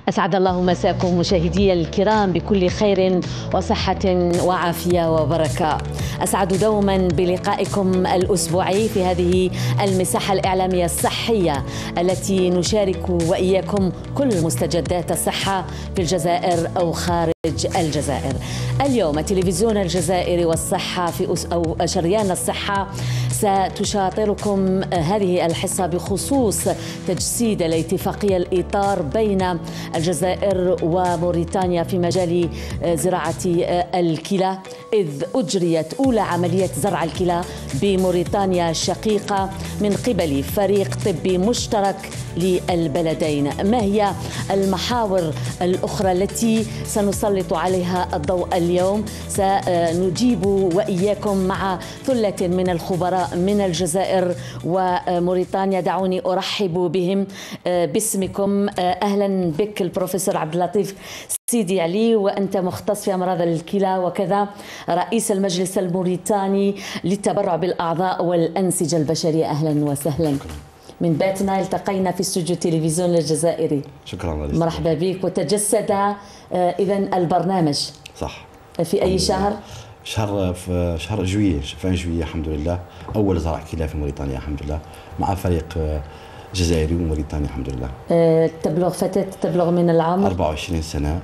أسعد الله مساكم مشاهدي الكرام بكل خير وصحة وعافية وبركة. أسعد دوما بلقائكم الأسبوعي في هذه المساحة الإعلامية الصحية التي نشارك وإياكم كل مستجدات الصحة في الجزائر أو خارج الجزائر. اليوم التلفزيون الجزائري والصحة أو شريان الصحة ستشاطركم هذه الحصة بخصوص تجسيد الاتفاقية الإطار بين الجزائر وموريتانيا في مجال زراعة الكلى، إذ أجريت أولى عملية زرع الكلى بموريتانيا الشقيقة من قبل فريق طبي مشترك للبلدين. ما هي المحاور الأخرى التي سنسلط عليها الضوء اليوم؟ سنجيب وإياكم مع ثلة من الخبراء من الجزائر وموريتانيا. دعوني أرحب بهم باسمكم. أهلا بك البروفيسور عبد اللطيف سيدي علي، وأنت مختص في أمراض الكلى وكذا رئيس المجلس الموريتاني للتبرع بالأعضاء والأنسجة البشرية. أهلا وسهلا. من باتنا التقينا في استوديو التلفزيون الجزائري. شكرا. مرحبا بك. وتجسد إذن البرنامج صح في أي شهر؟ في شهر جوية، في جوية الحمد لله. أول زرع كلى في موريتانيا الحمد لله مع فريق جزائري وموريتاني الحمد لله. تبلغ فتاة تبلغ من العمر 24 سنة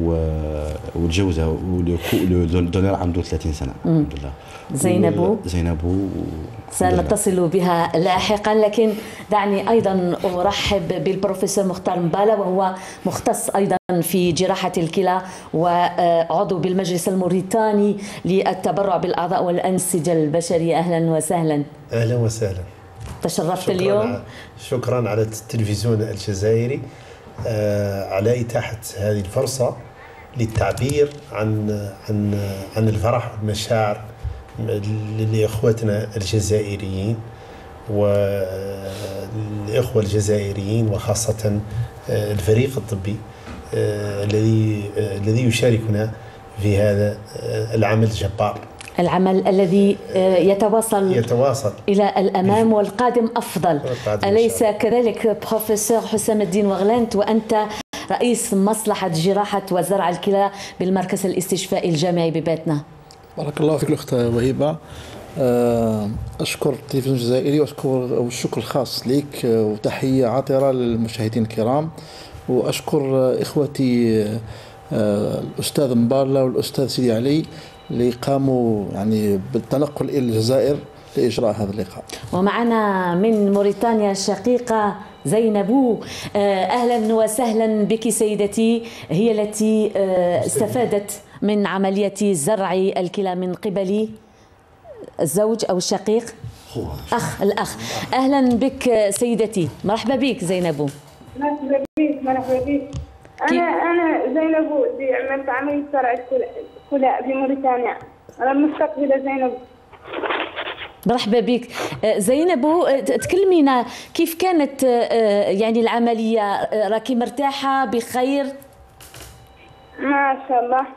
والجوزة والدونر عنده 30 سنة الحمد لله. زينب سنتصل بها لاحقا، لكن دعني أيضا أرحب بالبروفيسور مختار مبالة، وهو مختص أيضا في جراحة الكلى وعضو بالمجلس الموريتاني للتبرع بالأعضاء والأنسجة البشرية. أهلا وسهلا. أهلا وسهلا. تشرفت اليوم. شكرا على التلفزيون الجزائري على إتاحة هذه الفرصة للتعبير عن الفرح والمشاعر لإخوتنا الجزائريين والإخوة الجزائريين، وخاصة الفريق الطبي الذي يشاركنا في هذا العمل الجبار، العمل الذي يتواصل إلى الأمام والقادم أفضل. أليس كذلك بروفيسور حسام الدين وغلانت، وأنت رئيس مصلحة جراحة وزرع الكلى بالمركز الاستشفائي الجامعي بباتنا؟ بارك الله فيك الأخت وهبة. أشكر التلفزيون الجزائري والشكر الخاص لك، وتحية عاطرة للمشاهدين الكرام، وأشكر إخوتي الأستاذ مبالة والأستاذ سيدي علي اللي قاموا يعني بالتنقل إلى الجزائر لإجراء هذا اللقاء. ومعنا من موريتانيا الشقيقة زينب. أهلا وسهلا بك سيدتي. هي التي استفادت من عملية زرع الكلى من قبل الزوج أو الشقيق الأخ. أهلا بك سيدتي. مرحبا بك زينب. مرحبا بك. أنا زينب عملت عملية زرع الكلى في موريتانيا. أنا مستقبلة زينب. مرحبا بك زينب. تكلمينا كيف كانت يعني العملية؟ راكي مرتاحة بخير؟ ما شاء الله.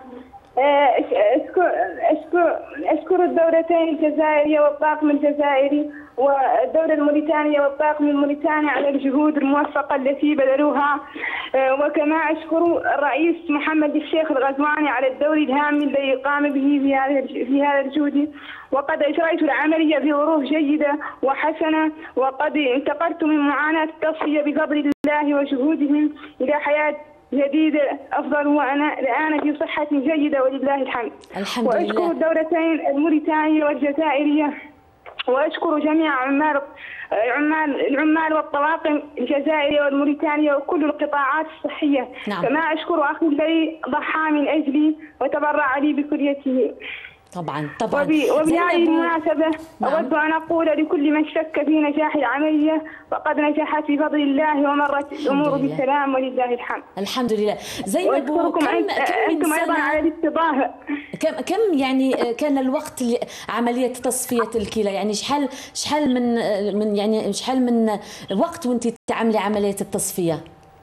أشكر الدورتين الجزائرية والطاقم الجزائري والدولة الموريتانية والطاقم الموريتاني على الجهود الموفقة التي بذلوها، وكما أشكر الرئيس محمد الشيخ الغزواني على الدور الهام الذي قام به في هذا الجهد. وقد أجريت العملية في ظروف جيدة وحسنة، وقد انتقلت من معاناة التصفية بفضل الله وجهودهم إلى حياة جديدة أفضل، وأنا الآن في صحة جيدة ولله الحمد. وأشكر الدولتين الموريتانية والجزائرية، وأشكر جميع العمال والطواقم الجزائرية والموريتانية وكل القطاعات الصحية. نعم. كما أشكر أخي الذي ضحى من أجلي وتبرع لي بكليته. طبعا. وبهذه المناسبة أود أن أقول لكل من شك في نجاح العملية فقد نجحت بفضل الله ومرت الأمور بسلام ولله الحمد. الحمد لله. زينب، أنتم أيضا على الاستضافة. كم يعني كان الوقت لعملية تصفية الكلى؟ يعني شحال من وقت وانت تعملي عملية التصفية؟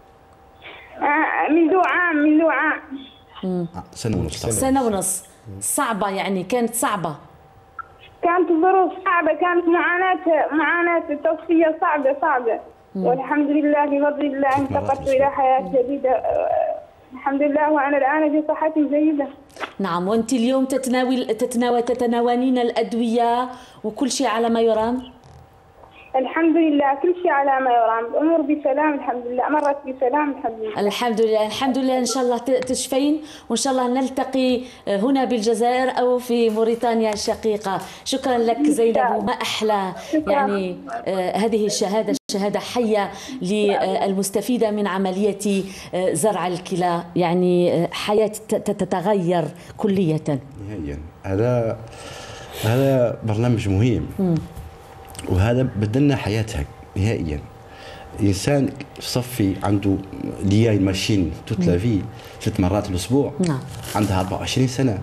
منذ عام. سنة ونص. صعبة يعني، كانت صعبة. كانت الظروف صعبة، كانت معاناة التصفية صعبة. والحمد لله بفضل الله انتقلت إلى حياة جديدة الحمد لله، وأنا الآن في صحتي جيدة. نعم، وأنت اليوم تتناولين الأدوية وكل شيء على ما يرام؟ الحمد لله كل شيء على ما يرام، الأمور بسلام الحمد لله، مرت بسلام الحمد لله. الحمد لله، الحمد لله. إن شاء الله تشفين، وإن شاء الله نلتقي هنا بالجزائر أو في موريتانيا الشقيقة. شكرا لك زينب، وما أحلى يعني هذه الشهادة، شهادة حية للمستفيدة من عملية زرع الكلى، يعني حياة تتغير كلية نهائيا. هذا برنامج مهم، وهذا بدلنا حياتها نهائيا. انسان صفي عنده لياي ماشين توت لا في 3 مرات بالاسبوع، عندها 24 سنه،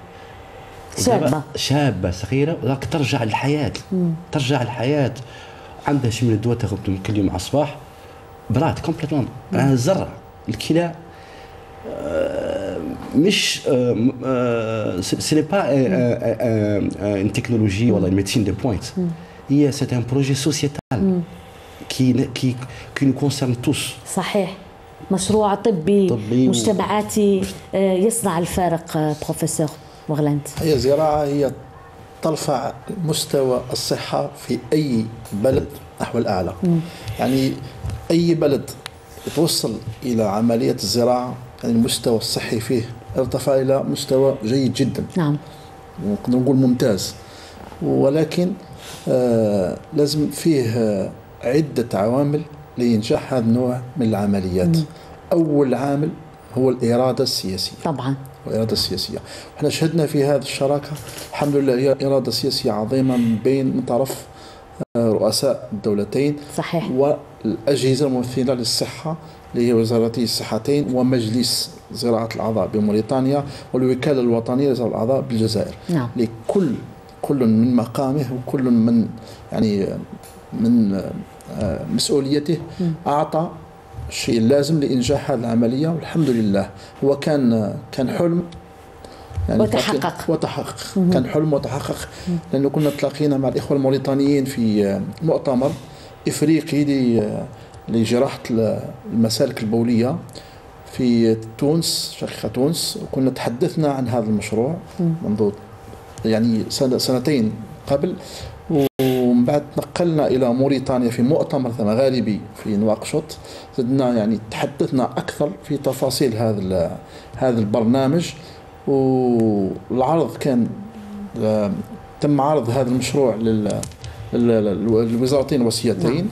شابه صغيره، ولكن ترجع للحياه، ترجع للحياه، عندها شي من الدواء تاخذهم كل يوم على الصباح، برات كومبليتوم. الزرع الكلى مش سي با ان تكنولوجي ولا ميديسين دو بوينت، هي سي ان بروجي سوسيتال كي نو كونسيرن توس. صحيح، مشروع طبي مجتمعاتي يصنع الفارق. بروفيسور مغلانت، هي زراعة هي ترفع مستوى الصحة في أي بلد نحو الأعلى. يعني أي بلد يتوصل إلى عملية الزراعة يعني المستوى الصحي فيه ارتفع إلى مستوى جيد جدا. نعم، نقدر نقول ممتاز، ولكن لازم فيه عدة عوامل لإنجاح هذا النوع من العمليات. أول عامل هو الإرادة السياسية. طبعا الإرادة السياسية، احنا شهدنا في هذه الشراكة الحمد لله هي إرادة سياسية عظيمة من طرف رؤساء الدولتين. صحيح. والأجهزة الممثلة للصحة اللي هي وزارتي الصحتين ومجلس زراعة الأعضاء بموريتانيا والوكالة الوطنية لزراعة الأعضاء بالجزائر. نعم. كل من مقامه وكل من يعني من مسؤوليته أعطى الشيء اللازم لإنجاح هذه العملية، والحمد لله هو كان حلم يعني وتحقق. كان حلم وتحقق، لأنه كنا تلاقينا مع الإخوة الموريتانيين في مؤتمر إفريقي لجراحة المسالك البولية في تونس، شقيقة تونس، وكنا تحدثنا عن هذا المشروع منذ يعني سنتين قبل، ومن بعد تنقلنا إلى موريتانيا في مؤتمر مغاربي في نواكشوط، زدنا يعني تحدثنا أكثر في تفاصيل هذا البرنامج، والعرض كان تم عرض هذا المشروع للوزارتين الوصيتين.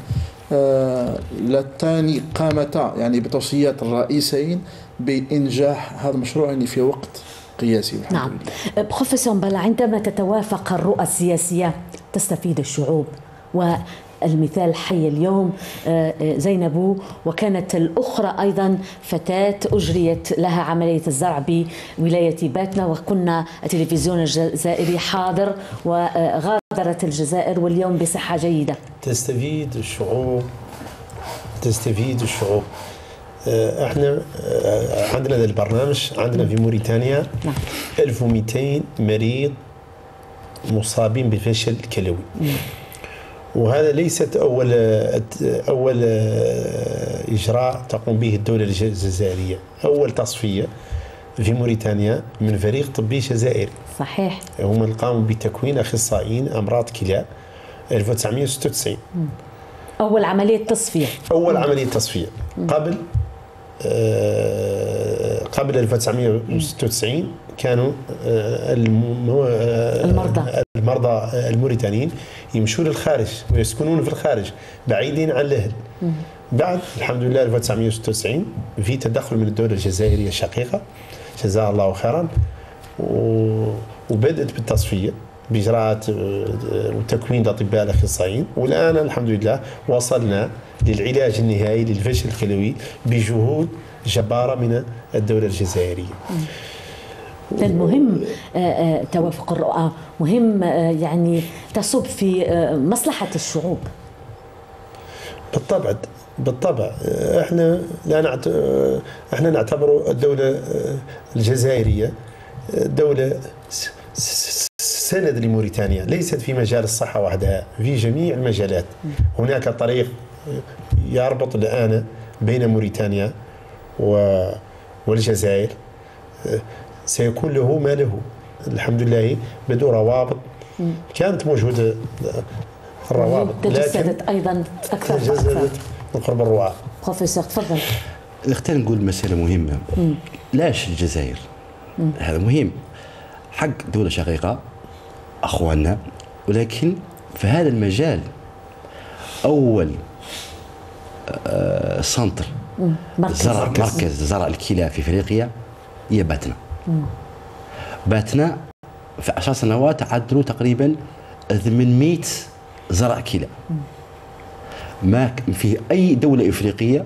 لتاني قامتا يعني بتوصيات الرئيسين بإنجاح هذا المشروع يعني في وقت قياسي. نعم. بروفيسور مبلا، عندما تتوافق الرؤى السياسية تستفيد الشعوب، والمثال الحي اليوم زينب، وكانت الأخرى أيضا فتاة أجريت لها عملية الزرع بولاية باتنا، وكنا التلفزيون الجزائري حاضر، وغادرت الجزائر واليوم بصحة جيدة. تستفيد الشعوب. احنا عندنا هذا البرنامج، عندنا في موريتانيا 1200 مريض مصابين بالفشل الكلوي، وهذا ليست أول إجراء تقوم به الدولة الجزائرية. أول تصفية في موريتانيا من فريق طبي جزائري. صحيح. هم اللي قاموا بتكوين أخصائيين أمراض كلى 1996. أول عملية تصفية. قبل 1996 كانوا المرضى الموريتانيين يمشون للخارج ويسكنون في الخارج بعيدين عن الأهل. بعد الحمد لله 1996 في تدخل من الدولة الجزائرية الشقيقة جزاها الله خيرا، وبدأت بالتصفية بإجراءات وتكوين الأطباء الأخصائيين، والآن الحمد لله وصلنا للعلاج النهائي للفشل الكلوي بجهود جبارة من الدولة الجزائرية. المهم توافق الرؤى، مهم يعني تصب في مصلحة الشعوب. بالطبع احنا نعتبر الدولة الجزائرية دولة سند لموريتانيا، ليست في مجال الصحة وحدها، في جميع المجالات. هناك طريق يربط الآن بين موريتانيا والجزائر سيكون له ما له. الحمد لله بدون روابط كانت موجودة الروابط، تجسدت أيضا أكثر تجسدت من قرب الرعاة. بروفيسور تفضل. نختار نقول مسألة مهمة. لاش الجزائر؟ هذا مهم، حق دولة شقيقة أخواننا، ولكن في هذا المجال أول سنتر مركز زرع الكلى في افريقيا هي باتنا. باتنا في 10 سنوات عدلوا تقريبا 800 زرع كلى. ما في اي دوله افريقيه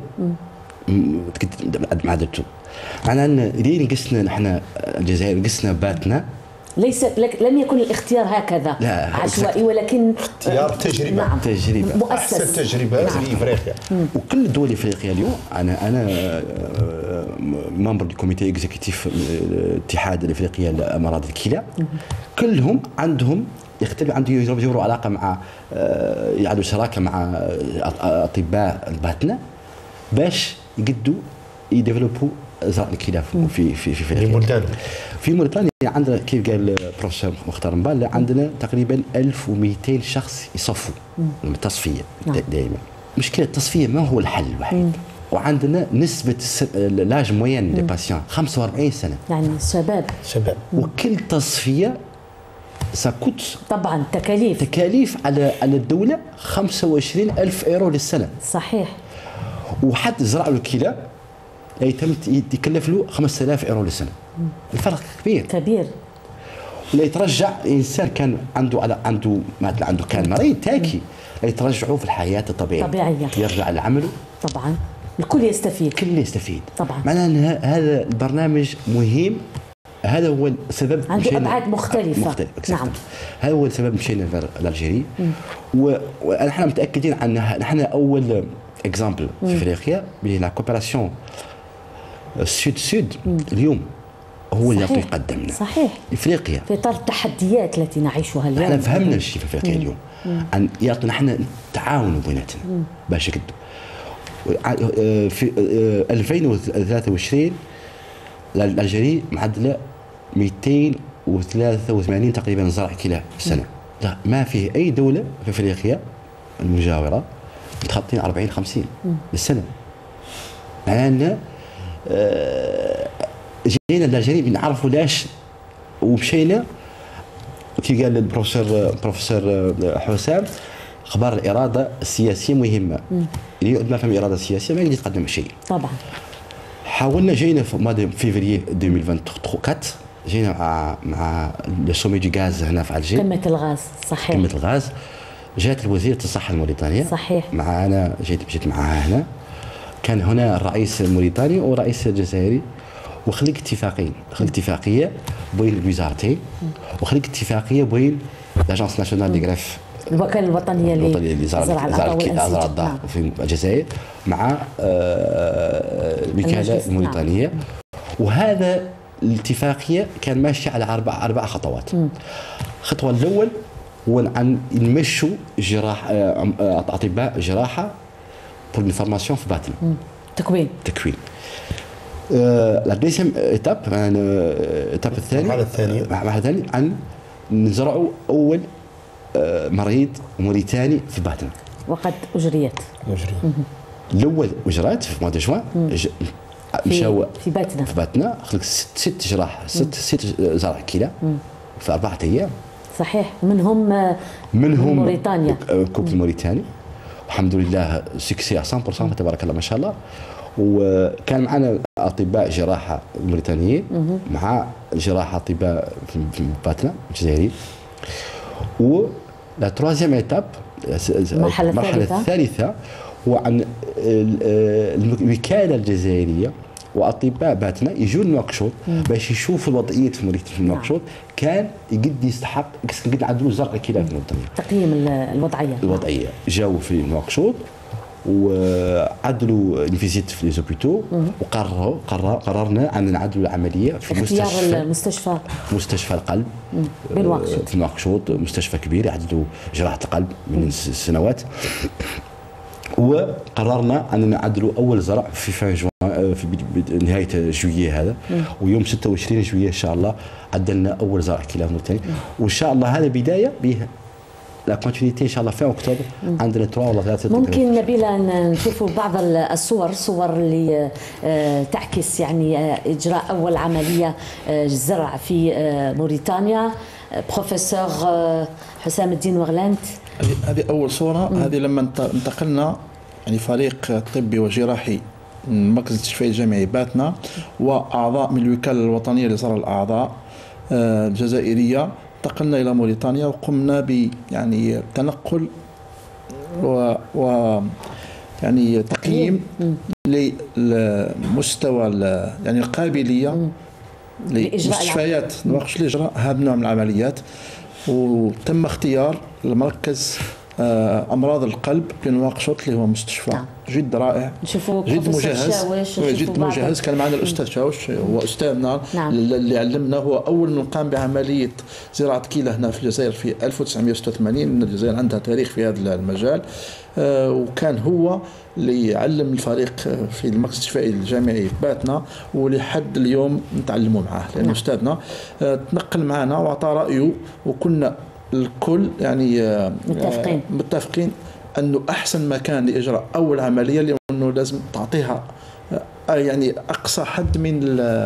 ما عدلته. معناها ليه نقصنا نحن الجزائر قسنا باتنا؟ ليس لم يكن الاختيار هكذا عشوائي، ولكن اختيار تجربه. نعم. تجربه مؤسس. احسن تجربه نعم. في افريقيا. وكل دول افريقيا اليوم انا ممبر الكوميتي اكزيكتيف الاتحاد الافريقي لامراض الكلى، كلهم عندهم يجروا علاقه مع يعدوا شراكه مع اطباء الباطنه باش يقدوا يديفلوبوا زرع الكلى في افريقيا. في موريتانيا عندنا كيف قال البروفيسور مختار مبالة عندنا تقريبا 1200 شخص يصفوا التصفيه دائما. مشكله التصفيه ما هو الحل الوحيد. وعندنا نسبه لاج موين لي باسيون 45 سنه، يعني شباب. وكل تصفيه ساكوت طبعا تكاليف على الدوله 25,000 ايرو للسنه. صحيح. وحد زرع له الكلى يكلف له 5000 ايرو للسنه. الفرق كبير. ولا يترجع انسان كان عنده كان مريض تاكي يترجعوا في الحياه الطبيعيه، يرجع لعمله. طبعا الكل يستفيد. طبعا معناها هذا البرنامج مهم. هذا هو السبب عنده ابعاد مختلفه. نعم. هذا هو السبب مشينا لالجيري. ونحن متاكدين ان نحن اول اكزامبل في افريقيا بلا كوبيراسيون سود اليوم هو اللي يقدم لنا. صحيح. افريقيا في اطار التحديات التي نعيشها اليوم. احنا فهمنا الشيء في افريقيا اليوم ان يعطينا احنا تعاونوا بيناتنا باش يقدوا. في 2023 الجزائر معدله 283 تقريبا زرع كلى في السنه. لا ما فيه اي دوله في افريقيا المجاوره متخطين 40-50 بالسنه. معناها جينا للجزائر نعرفوا لاش ومشينا كي قال البروفيسور حسام اخبار الاراده السياسيه مهمه. اللي ما فهم الاراده السياسيه ما يقدر يتقدم شيء. طبعا حاولنا جينا في ماضي فيفري 2024 جينا مع لو سومي دو غاز هنا في الجزائر، قمه الغاز. صحيح. قمه الغاز. جات وزيره الصحه الموريتانيه. صحيح. معنا جيت معها هنا. كان هنا الرئيس الموريتاني والرئيس الجزائري، وخلق اتفاقيه بين الوزارتين، وخلق اتفاقيه بين لاجونس ناسيونال دي غراف الوكاله الوطنيه لزرع الأعضاء في الجزائر مع الوكاله الموريتانيه. وهذا الاتفاقيه كان ماشي على اربع خطوات. الخطوه الاول هو ان نمشوا اطباء جراحه بور فورماسيون في باتنا. تكوين. لا دوزيام ايتاب الثانيه المرحله الثانيه ان نزرعوا اول مريض موريتاني في باتنا. وقد اجريت. الاول اجرات في موا دو جوان. مشاو في باتنا خلق 6 جراح 6 زرع كلى في 4 ايام. صحيح. منهم موريتانيا، كوب الموريتاني. الحمد لله سكسي 100% تبارك الله ما شاء الله. وكان معنا اطباء جراحه موريتانيين مع جراحه اطباء في باتنا الجزائريين. و لا تروازيام ايتاب المرحله الثالثه هو عن الوكاله الجزائريه واطباء باتنا يجوا نواكشوط باش يشوفوا الوضعيه في نواكشوط. كان يقد يستحق قد عدلوا زرع الكلى في موريتانيا. تقييم الوضعيه جاوا في نواكشوط وعدلوا نفيزيت في ليزوبيتو. قررنا ان نعدلوا العمليه في مستشفى القلب في نواكشوط. مستشفى كبير يعدلوا جراحه القلب من سنوات. وقررنا أننا نعدلوا أول زرع في نهاية جوييه هذا، ويوم 26 جوييه إن شاء الله عدلنا أول زرع كلى موريتاني، وإن شاء الله هذا بداية به لا كونتينيتي ان شاء الله في اكتوبر عندنا 3 ولا 4. ممكن نبيلا نشوفوا بعض الصور اللي تعكس يعني اجراء اول عمليه زرع في موريتانيا. بروفيسور حسام الدين وغلانت، هذه اول صوره. هذه لما انتقلنا يعني فريق طبي وجراحي من مركز التشفي الجامعي باتنا واعضاء من الوكاله الوطنيه لزرع الاعضاء الجزائريه، انتقلنا الى موريتانيا وقمنا ب يعني تنقل و يعني تقييم لمستوى يعني القابليه لمستشفيات نواقش لاجراء هذا النوع من العمليات. وتم اختيار المركز امراض القلب بنواقشوط اللي هو مستشفى جد رائع، جد مجهز، جد مجهز. كان معنا الاستاذ شاوش، هو استاذنا اللي علمنا، هو اول من قام بعمليه زراعه كلى هنا في الجزائر في 1986. الجزائر عندها تاريخ في هذا المجال، وكان هو اللي يعلم الفريق في المركز التشفائي الجامعي باتنا، ولحد اليوم نتعلموا معاه لانه استاذنا تنقل معنا واعطى رايه، وكنا الكل يعني متفقين انه احسن مكان لاجراء اول عمليه لانه لازم تعطيها يعني اقصى حد من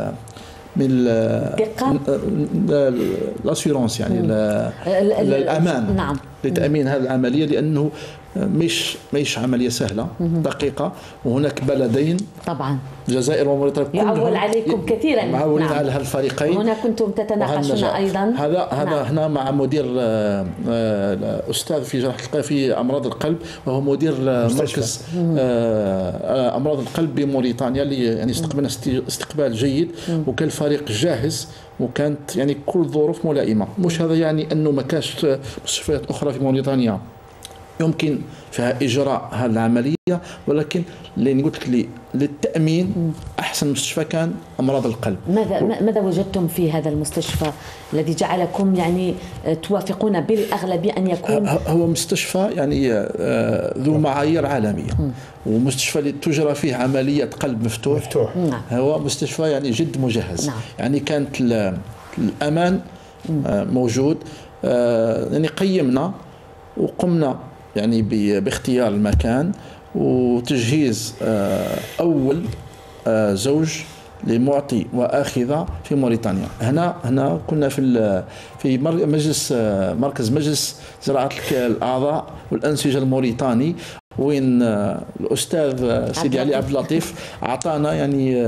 الاسيورونس يعني الامان. نعم. لتامين هذه العمليه، لانه مش عمليه سهله دقيقه، وهناك بلدين طبعا الجزائر وموريتانيا يعول عليكم كثيرا، معولين على هالفريقين. هنا كنتم تتناقشون ايضا. هذا هنا مع مدير استاذ في جراحه القلب في امراض القلب، وهو مدير مركز امراض القلب بموريتانيا اللي يعني استقبلنا استقبال جيد، وكان الفريق جاهز، وكانت يعني كل الظروف ملائمه. مش هذا يعني انه ما كانش مستشفيات اخرى في موريتانيا يمكن فيها اجراء هذه العمليه، ولكن اللي قلت لك للتامين احسن مستشفى كان امراض القلب. ماذا وجدتم في هذا المستشفى الذي جعلكم يعني توافقون بالاغلبيه ان يكون هو مستشفى يعني ذو معايير عالميه، ومستشفى اللي تجرى فيه عمليات قلب مفتوح. هو مستشفى يعني جد مجهز. يعني كانت الامان موجود. يعني قيمنا وقمنا يعني باختيار المكان وتجهيز أول زوج لمعطي وآخذة في موريتانيا. هنا كنا في مركز مجلس زراعة الأعضاء والأنسجة الموريتاني، وين الأستاذ سيدي علي عبد اللطيف أعطانا يعني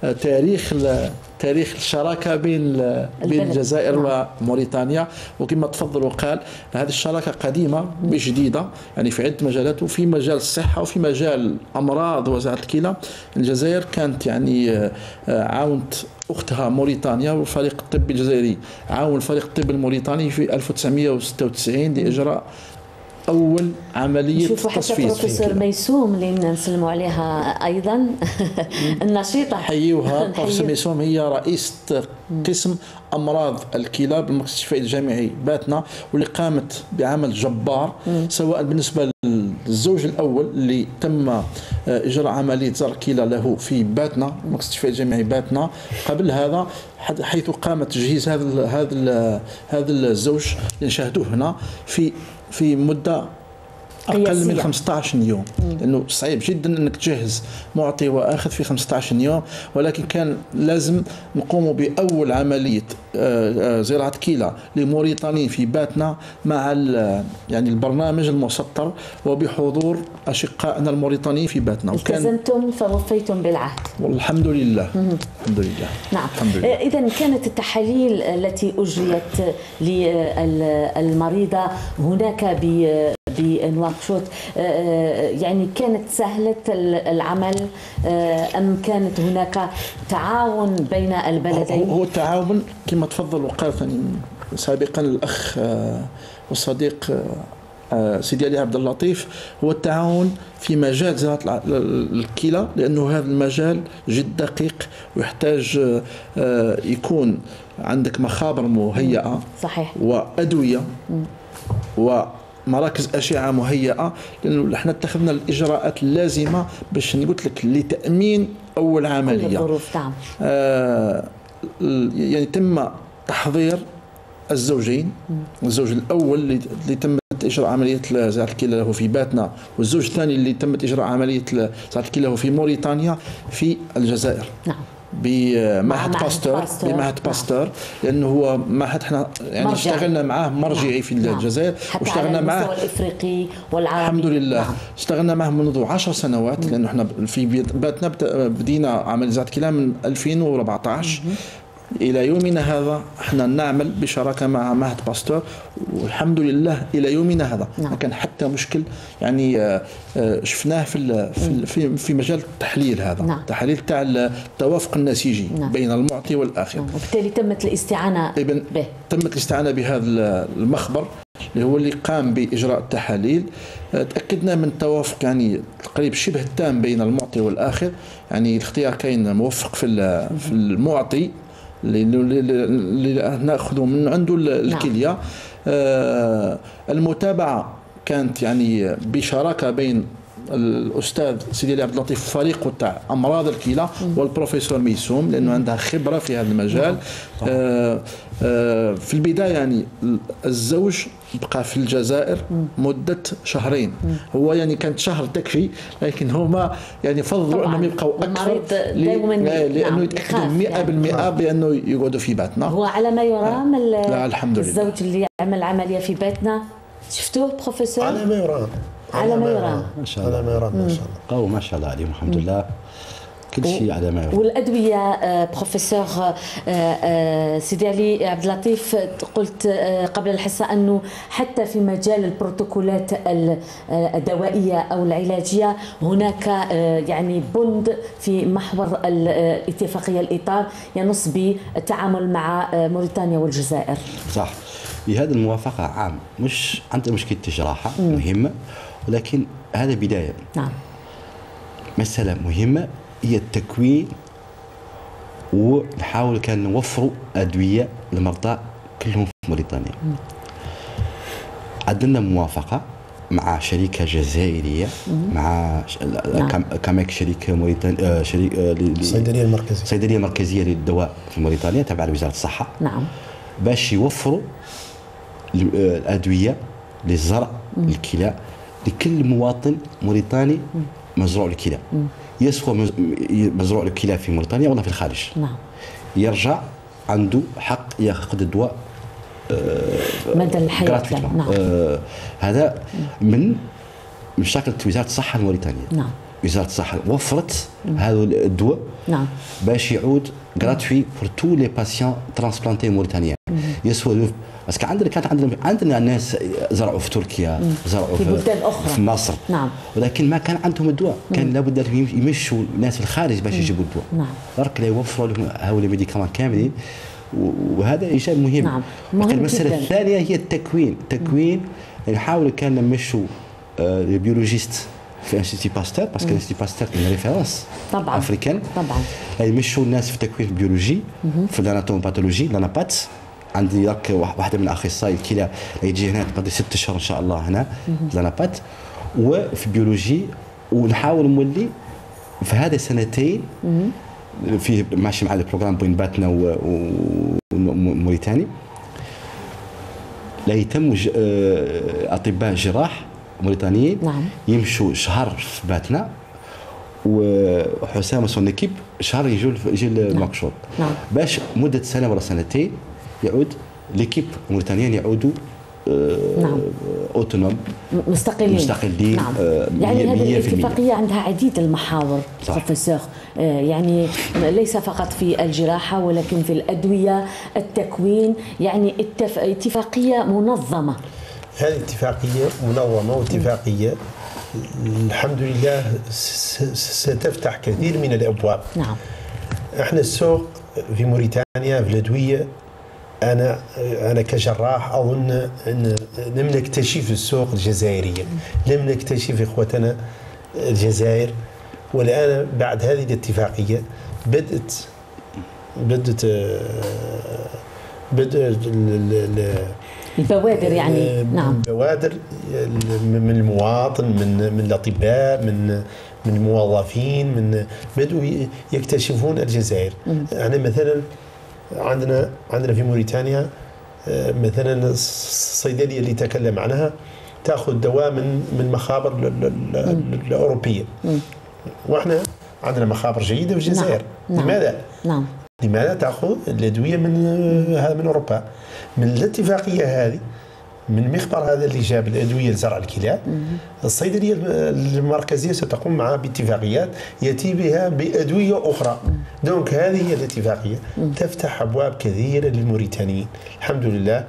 تاريخ الشراكة بين الجزائر وموريتانيا. وكما تفضل وقال هذه الشراكة قديمة مش جديدة، يعني في عدة مجالات، وفي مجال الصحة وفي مجال أمراض وزراعة الكلى. الجزائر كانت يعني عاونت أختها موريتانيا، والفريق الطبي الجزائري عاون الفريق الطبي الموريتاني في 1996 لإجراء أول عملية تصفية. حتى بروفيسور ميسوم اللي نسلموا عليها أيضا النشيطة، حيوها. بروفيسور ميسوم هي رئيسة قسم أمراض الكلى بالمركز التشفائي الجامعي باتنا، واللي قامت بعمل جبار، سواء بالنسبة للزوج الأول اللي تم إجراء عملية زرع كلى له في باتنا المركز التشفائي الجامعي باتنا. قبل هذا حيث قامت تجهيز هذا الزوج اللي نشاهدوه هنا في مدة أقل من 15 يوم، لأنه صعيب جدا أنك تجهز معطي وآخذ في 15 يوم. ولكن كان لازم نقوم بأول عملية زراعة كلى لموريتاني في باتنا مع يعني البرنامج المسطر وبحضور أشقائنا الموريتانيين في باتنا. التزمتم فوفيتم بالعهد والحمد لله. الحمد لله. نعم. إذا كانت التحاليل التي أجريت للمريضة هناك بنواقشوط يعني كانت سهلة العمل أم كانت هناك تعاون بين البلدين؟ هو التعاون كما تفضل وقال سابقا الأخ والصديق سيدي علي عبد اللطيف، هو التعاون في مجال زراعة الكلى، لأنه هذا المجال جد دقيق ويحتاج يكون عندك مخابر مهيئة. صحيح. وأدوية مراكز اشعه مهيئه، لانه احنا اتخذنا الاجراءات اللازمه باش قلت لك لتامين اول عمليه. الظروف نعم. يعني تم تحضير الزوجين، الزوج الاول اللي تم اجراء عمليه زراعه الكلى له في باتنا، والزوج الثاني اللي تمت اجراء عمليه زراعه الكلى له في موريتانيا في الجزائر. نعم. بمعهد باستور، لانه هو معهد احنا يعني اشتغلنا معاه مرجعي في الجزائر، واشتغلنا معاه على المستوى الافريقي والعربي. الحمد لله. اشتغلنا معه منذ 10 سنوات، لانه احنا في باتنا بدينا عمل زراعه الكلى من 2014 إلى يومنا هذا. احنا نعمل بشراكة مع معهد باستور، والحمد لله إلى يومنا هذا ما كان حتى مشكل. يعني شفناه في مجال التحليل هذا، تحليل تاع التوافق النسيجي بين المعطي والآخذ. وبالتالي تمت الاستعانة به. تمت الاستعانة بهذا المخبر اللي هو اللي قام بإجراء التحاليل. تأكدنا من التوافق يعني قريب شبه التام بين المعطي والآخذ. يعني الاختيار كاين موفق في المعطي اللي ناخذه من عنده الكليه. المتابعه كانت يعني بشراكه بين الاستاذ سيدي علي عبد اللطيف فريقه تاع امراض الكلى والبروفيسور ميسوم، لانه عندها خبره في هذا المجال. في البدايه يعني الزوج بقى في الجزائر مده شهرين. هو يعني كانت شهر تكفي، لكن هما يعني فضلوا انهم يبقوا اكثر لانه يتاكدوا 100% بانه يقعدوا في باتنا. هو على ما يرام الحمد لله الزوج اللي عمل عمليه في باتنا شفتوه بروفيسور؟ على ما يرام ما شاء الله. على ما يرام ما شاء الله. قوي ما شاء الله عليهم الحمد لله. كل شيء على ما يرام. والادويه بروفيسور سيدي علي عبد اللطيف، قلت قبل الحصه انه حتى في مجال البروتوكولات الدوائيه او العلاجيه هناك يعني بند في محور الاتفاقيه الاطار ينص بالتعامل مع موريتانيا والجزائر. صح. هذه الموافقه عام، مش عندنا مشكله جراحه مهمه، ولكن هذا بدايه. نعم. مساله مهمه هي التكوين، ونحاول كان نوفروا ادويه للمرضى كلهم في موريتانيا. عندنا موافقه مع شركه جزائريه، مع كاميك شركه موريتانيا، الصيدليه المركزيه للدواء في موريتانيا تابعه لوزاره الصحه. نعم. باش يوفروا الادويه للزرع الكلى لكل مواطن موريتاني مزروع الكلى، يسوى مزروع الكلى في موريتانيا ولا في الخارج. نعم. يرجع عنده حق ياخذ الدواء مدى الحياه. نعم. هذا من مشاكل وزاره الصحه الموريتانيه. نعم. وزاره الصحه وفرت هذا الدواء باش يعود غراتوي بور تو لي باسيون ترانسبلانتي موريتانيين. يسوى باسكو عندنا ناس زرعوا في تركيا، زرعوا في بلدان اخرى في مصر. نعم. ولكن ما كان عندهم الدواء، كان لابد يمشوا الناس في الخارج باش يجيبوا الدواء. نعم. برك لا يوفروا لهم هؤلاء الميديكامون كاملين، وهذا ايجاد مهم. نعم. المساله الثانيه هي التكوين. نحاول كان نمشوا البيولوجيست في انستيتي باستور، باسكو انستيتي باستور كاين ريفيرونس طبعا افريكان. طبعا يمشوا الناس في التكوين البيولوجي، في الاناتوموباثولوجي، لانابات. عندي ياك واحده من الاخصائي الكلى يجي هنا تقضي 6 اشهر ان شاء الله هنا لانابات، وفي بيولوجي. ونحاول نولي في هذا سنتين في ماشي مع البروغرام بين باتنا وموريتاني. لا يتم اطباء جراح موريتانيين يمشوا شهر في باتنا، وحسام وسون ايكيب شهر يجي المكشوط. باش مده سنه ولا سنتين يعود ليكيب موريتانيين يعودوا اوتونوم مستقلين. نعم. يعني هذه الاتفاقيه عندها عديد المحاور بروفيسور، يعني ليس فقط في الجراحه ولكن في الادويه، التكوين، يعني اتفاقيه منظمه. هذه اتفاقيه منظمه واتفاقيه الحمد لله ستفتح كثير من الابواب. نعم. احنا السوق في موريتانيا في الادويه، أنا كجراح أظن أن لم نكتشف السوق الجزائرية، لم نكتشف إخوتنا الجزائر. والآن بعد هذه الاتفاقية بدأت البوادر يعني. نعم. بوادر من المواطن، من الاطباء، من الموظفين، بدوا يكتشفون الجزائر. يعني مثلا عندنا في موريتانيا مثلا الصيدليه اللي تكلم عنها تاخذ دواء من المخابر الاوروبيه، واحنا عندنا مخابر جيده في الجزائر. نعم. لماذا؟ نعم. لماذا تاخذ الادويه من اوروبا؟ من الاتفاقيه هذه، من المخبر هذا اللي جاب الادويه لزرع الكلاب، الصيدليه المركزيه ستقوم معها باتفاقيات ياتي بها بادويه اخرى. دونك هذه هي الاتفاقيه تفتح ابواب كثيره للموريتانيين الحمد لله.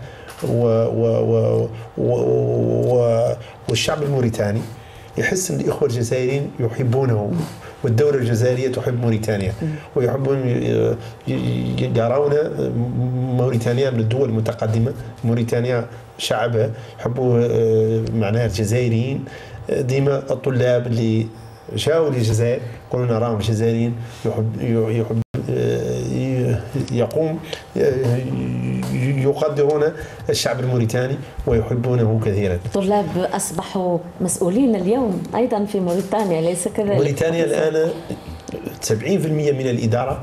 والشعب الموريتاني يحس ان الاخوه الجزائريين يحبونه، والدولة الجزائرية تحب موريتانيا، ويحبون يرون موريتانيا من الدول المتقدمة. موريتانيا شعبها يحبوا معناها الجزائريين. ديما الطلاب اللي جاءوا للجزائر يقولوا نراهم الجزائريين يقدرون الشعب الموريتاني ويحبونه كثيرا. الطلاب أصبحوا مسؤولين اليوم أيضا في موريتانيا، ليس كذلك؟ موريتانيا الآن 70% من الإدارة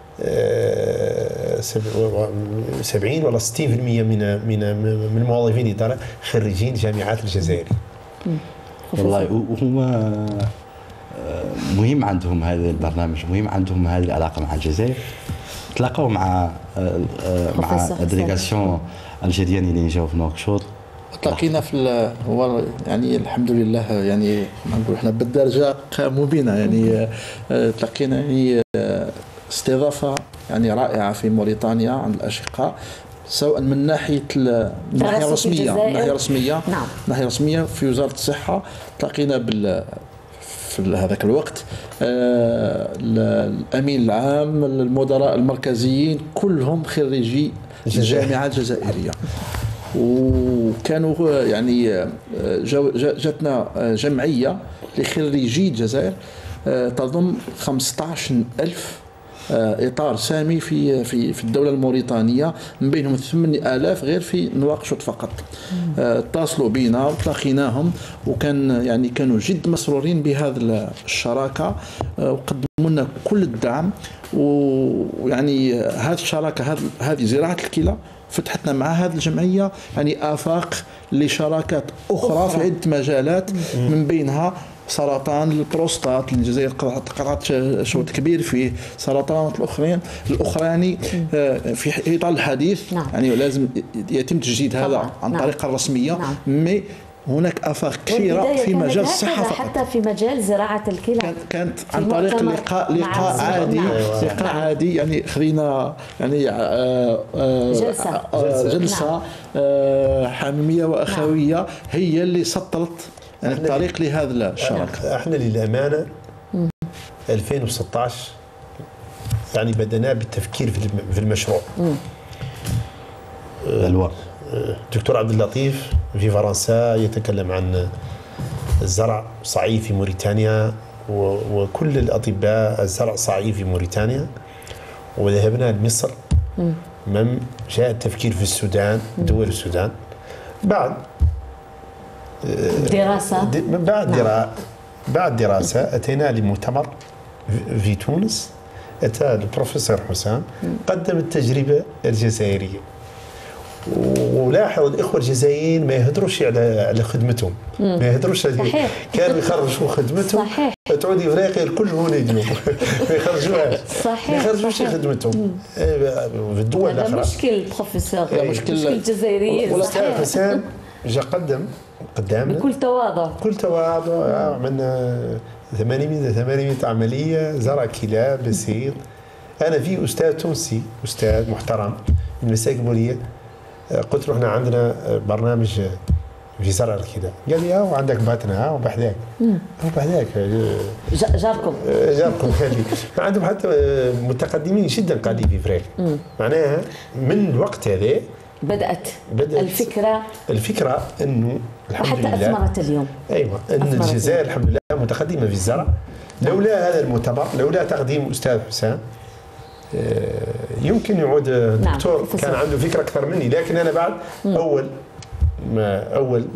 70 ولا 60% من موظفين الإدارة خريجين جامعات الجزائر. والله وهم مهم عندهم هذا البرنامج، مهم عندهم هذه العلاقة مع الجزائر. تلاقوا مع الديليغاسيون الجزائريين اللي جاوا في نواكشوط. تلاقينا في هو يعني الحمد لله، يعني نقول احنا بالدرجه قاموا بنا، يعني تلاقينا يعني استضافه يعني رائعه في موريتانيا عند الاشقاء، سواء من ناحيه الناحيه الرسميه، نعم. الناحيه الرسميه في وزاره الصحه. تلاقينا في هذاك الوقت الامين العام، المدراء المركزيين كلهم خريجي الجامعه الجزائريه. وكانوا يعني جاتنا جمعيه لخريجي الجزائر تضم 15,000 اطار سامي في الدوله الموريتانيه، من بينهم 8,000 غير في نواكشوط فقط. اتصلوا بنا وتلاقيناهم، وكان يعني كانوا جد مسرورين بهذه الشراكه، وقدموا لنا كل الدعم. ويعني هذه الشراكه، هذه زراعه الكلى فتحتنا مع هذه الجمعيه يعني افاق لشراكات اخرى في عده مجالات، من بينها سرطان البروستات. الجزائر قطعت شوط كبير في سرطانات الاخرى يعني في اطار الحديث. نعم. يعني لازم يتم تجديد هذا عن طريقه الرسميه. نعم. هناك آفاق كثيرة في مجال الصحة فقط. حتى في مجال زراعة الكلى كانت عن طريق لقاء عادي. لقاء عادي يعني خلينا يعني جلسة حميمية وأخوية هي اللي سطرت يعني الطريق لهذا الشراكة. احنا للأمانة 2016 يعني بدأنا بالتفكير في المشروع. دكتور عبد اللطيف في فرنسا يتكلم عن الزرع صعيب في موريتانيا، وكل الأطباء الزرع صعيب في موريتانيا. وذهبنا لمصر، جاء التفكير في السودان، دول السودان. بعد دراسة بعد دراسة أتينا لمؤتمر في تونس. أتى البروفيسور حسام قدم التجربة الجزائرية، ولاحظ الإخوة الجزائريين ما يهدروش على خدمتهم، ما يهدروش. كانوا يخرجوا خدمتهم. صحيح. تعود إفريقيا الكل هون يجوا ما يخرجوهاش. صحيح. ما يخرجوش خدمتهم في الدول الأخرى. مشكل بروفيسور، مشكل الجزائريين. والأستاذ حسام جاء قدامنا بكل تواضع. عملنا 800 عملية زرع كلاب بسيط. أنا في أستاذ تونسي، أستاذ محترم من المساك البولية، قلت له احنا عندنا برنامج في زرع الكلى. قال لي وعندك باتنا وبحذاك جاركم خلي. عندهم حتى متقدمين جدا قاعدين في افريقيا. معناها من الوقت هذا بدأت الفكرة انه الحمد لله وحتى اثمرت اليوم. ايوه، ان الجزائر الحمد لله متقدمه في الزرع. لولا هذا المؤتمر، لولا تقديم استاذ حسام، يمكن يعود الدكتور كان عنده فكره اكثر مني. لكن انا بعد اول اول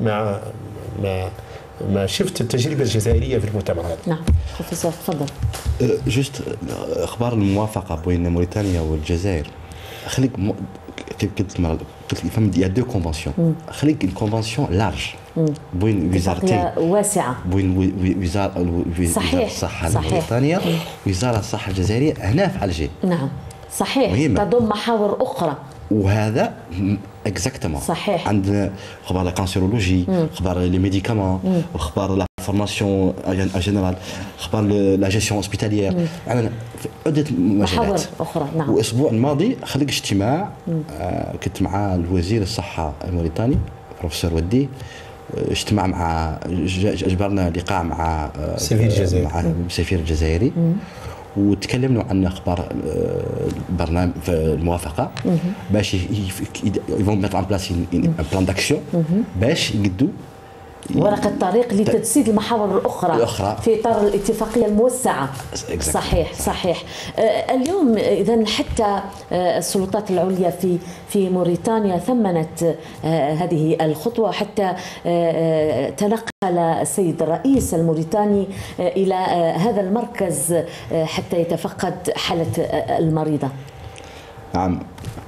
ما شفت التجربه الجزائريه في المؤتمرات. نعم بروفيسور تفضل. جوست اخبار الموافقه بين موريتانيا والجزائر خليك قلت فهم يا دو كونفنسيون خليك الكونفنسيون لارج بين وزارتين واسعه بين وزاره الصحه الموريتانيه ووزاره الصحه الجزائريه هنا في علجي. نعم صحيح مهمة. تضم محاور اخرى وهذا اكزاكتومون صحيح. عندنا اخبار لا كانسيرولوجي، اخبار لي ميديكامون، اخبار لا فورماسيون ان جينيرال، اخبار لا جيستيون هوسبيتاليير، عندنا عده مجالات اخرى. نعم. والاسبوع الماضي خلق اجتماع كنت مع الوزير الصحه الموريتاني بروفيسور ودي، اجتماع مع اجبرنا لقاء مع السفير الجزائري وتكلمنا عن اخبار برنامج الموافقه باش يفون ميتر ان بلاس ان بلان داكسيون باش يقدوا ورقة طريق لتجسيد المحاور الأخرى في إطار الاتفاقية الموسعة. صحيح. اليوم إذا حتى السلطات العليا في موريتانيا ثمنت هذه الخطوة، حتى تنقل السيد الرئيس الموريتاني إلى هذا المركز حتى يتفقد حالة المريضة. نعم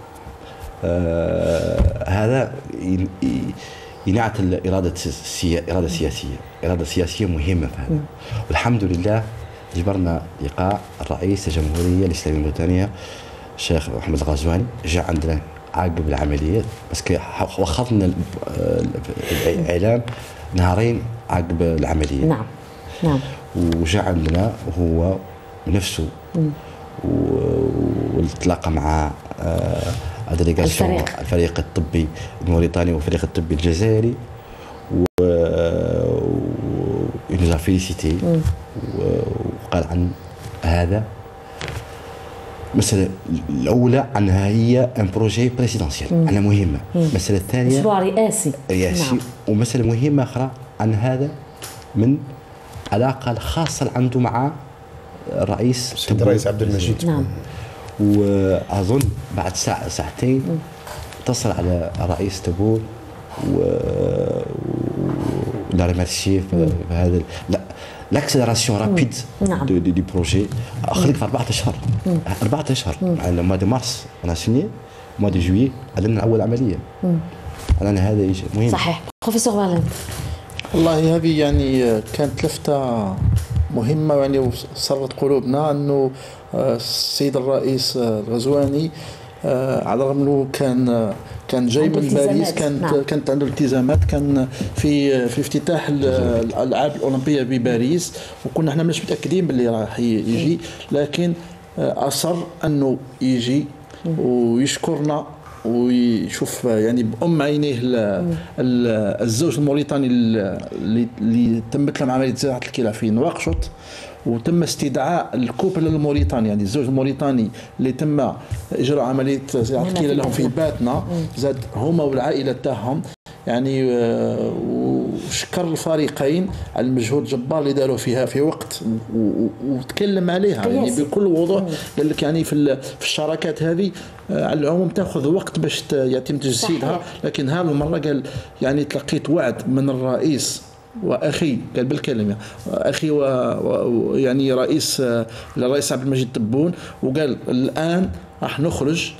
هذا ينعت الإرادة سياسية مهمة في هذا. والحمد لله جبرنا لقاء الرئيس الجمهورية الإسلامية الموريتانية الشيخ محمد الغزواني، جاء عندنا عقب العملية بس وخطنا الإعلام نهارين عقب العملية. نعم. وجاء عندنا هو نفسه والتلاقى مع الفريق الطبي الموريتاني والفريق الطبي الجزائري ونزا فيليسيتي وقال عن هذا مسألة الأولى عنها هي ان بروجي بريسيدنسيال أنها مهمة. المسألة الثانية مشروع رئاسي. نعم. ومسألة مهمة أخرى عن هذا من علاقة خاصة عنده مع الرئيس عبد المجيد. نعم. وأظن بعد ساعتين اتصل على رئيس تبور ولا ريمارسي في هذا لاكسلراسيون رابيد دي بروجي خلق في 4 أشهر 4 أشهر. على موا دي مارس انا سيني موا دي جويي عندنا اول عمليه. انا هذا مهم. صحيح. بروفيسور فالين والله هذه يعني كانت لفتة مهمة يعني وصرت قلوبنا أنه السيد الرئيس الغزواني على الرغم أنه كان جاي من باريس، كانت عنده التزامات، كان في افتتاح الألعاب الأولمبية بباريس وكنا احنا مش متأكدين باللي راح يجي، لكن أصر أنه يجي ويشكرنا ويشوف يعني بأم عينيه الزوج الموريتاني اللي تمت لهم عملية زراعة الكلى في نواكشوط، وتم استدعاء الكوبل الموريتاني يعني الزوج الموريتاني اللي تم إجراء عملية زراعة الكلى لهم في باتنا، زاد هما والعائلة تاعهم يعني، وشكر الفريقين على المجهود الجبار اللي داروا فيها في وقت وتكلم عليها يعني بكل وضوح. قال لك يعني في الشراكات هذه على العموم تاخذ وقت باش يتم تجسيدها، لكن هذه المره قال يعني تلقيت وعد من الرئيس واخي، قال بالكلمه اخي يعني الرئيس عبد المجيد تبون، وقال الان راح نخرج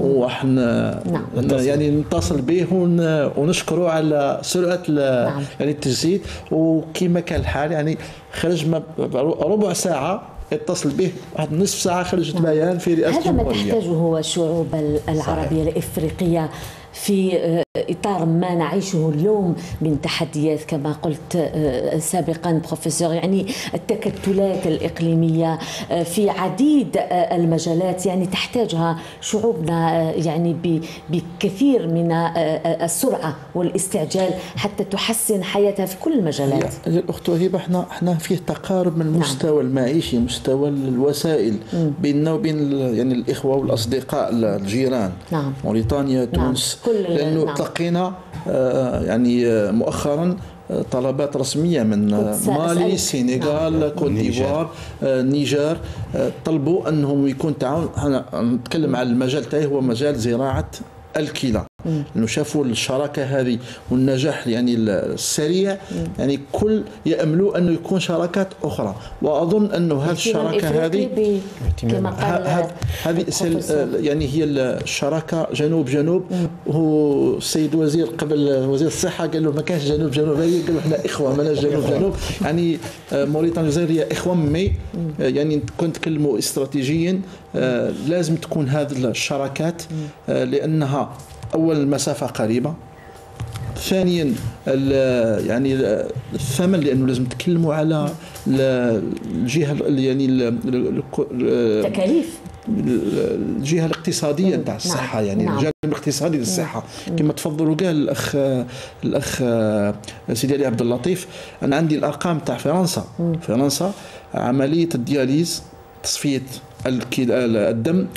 يعني نتصل به ونشكره على سرعه يعني التجسيد. وكما كان الحال يعني خرج ربع ساعه اتصل به واحد نصف ساعه خرجت بيان في رئاسه الجمهوريه. هذا ما تحتاجه الشعوب العربيه الافريقيه في إطار ما نعيشه اليوم من تحديات كما قلت سابقا بروفيسور، يعني التكتلات الإقليمية في عديد المجالات يعني تحتاجها شعوبنا يعني بكثير من السرعة والاستعجال حتى تحسن حياتها في كل المجالات. الأخت وهبة احنا فيه تقارب من المستوى المعيشي، مستوى الوسائل بيننا وبين يعني الإخوة والأصدقاء الجيران، موريتانيا، تونس، لأنه تلقينا يعني مؤخرا طلبات رسمية من مالي، السنغال، كوت ديفوار، النيجر، طلبوا أنهم يكون تعاون. أنا نتكلم على المجال تاعي هو مجال زراعة الكلى، لأنه شافوا الشراكة هذه والنجاح يعني السريع، يعني كل يأملوا أنه يكون شراكات أخرى. وأظن أنه هذه الشراكة هذه كما قال هذه يعني هي الشراكة جنوب جنوب. هو السيد وزير قبل وزير الصحة قال له ما كانش جنوب جنوب، قالوا احنا إخوة مانا جنوب جنوب. يعني موريتانيا الجزائرية إخوة مي يعني كنت تكلموا استراتيجيا لازم تكون هذه الشراكات لأنها أول المسافة قريبة، ثانيا يعني الثمن لأنه لازم تكلموا على الجهة يعني التكاليف، الجهه الاقتصاديه نتاع الصحه. يعني الجانب الاقتصادي للصحه كما تفضلوا قال الاخ سيدي علي عبد اللطيف. انا عندي الارقام تاع فرنسا عمليه الدياليز تصفيه الدم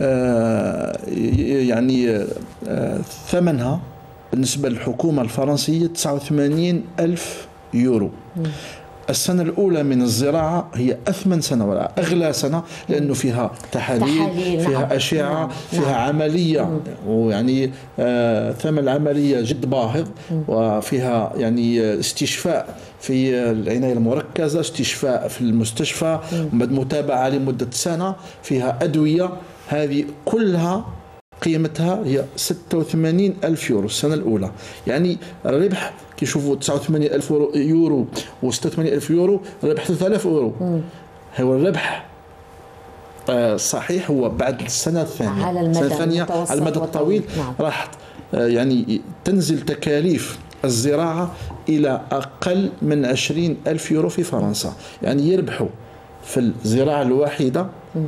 يعني ثمنها بالنسبه للحكومه الفرنسيه 89,000 يورو. السنة الأولى من الزراعة هي أثمن سنة ولا أغلى سنة، لأنه فيها تحاليل فيها أشعة فيها عملية، ويعني ثمن العملية جد باهظ، وفيها يعني استشفاء في العناية المركزة، استشفاء في المستشفى، متابعة لمدة سنة، فيها أدوية. هذه كلها قيمتها هي 86,000 يورو السنة الأولى. يعني الربح كيشوفوا 89,000 يورو و 86,000 يورو، الربح 3,000 يورو. هو الربح صحيح هو بعد السنة الثانية، على المدى الطويل راح يعني تنزل تكاليف الزراعة إلى أقل من 20,000 يورو في فرنسا. يعني يربحوا في الزراعة الواحدة